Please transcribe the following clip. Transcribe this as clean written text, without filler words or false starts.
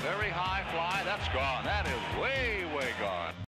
Very high fly. That's gone. That is way, way gone.